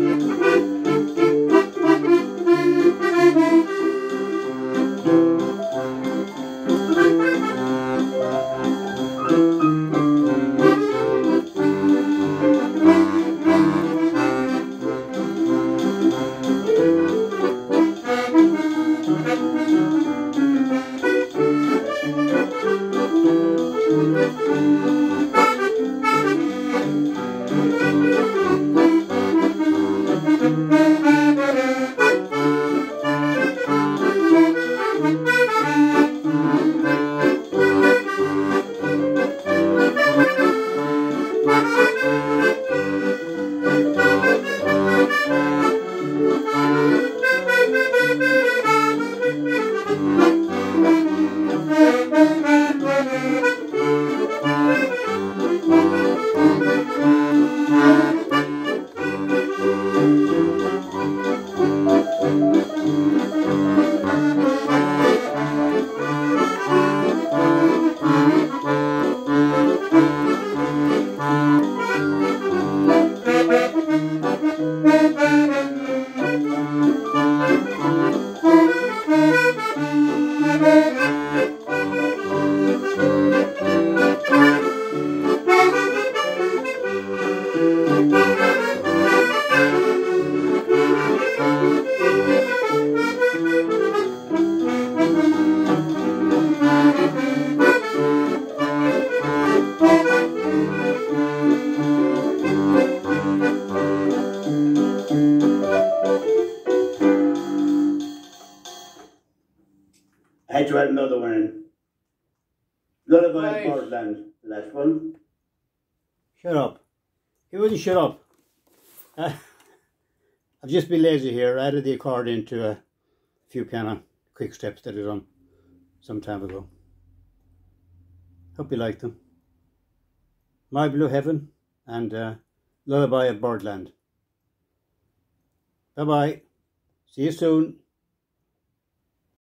I had to add another one in. Lullaby in Portland, last one. Shut up. He wouldn't shut up. I've just been lazy here. I added the accordion to a few piano quick steps that I done some time ago. Hope you liked them. My Blue Heaven and Lullaby of Birdland. Bye bye. See you soon.